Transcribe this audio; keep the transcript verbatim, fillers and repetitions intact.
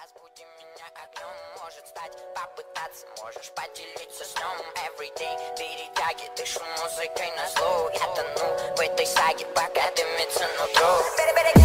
Разбуди меня огнем, может стать, попытаться, можешь поделиться сном. Everyday, перетяги, дышу музыкой на зло. Я тону в этой саге, пока дымится нутро.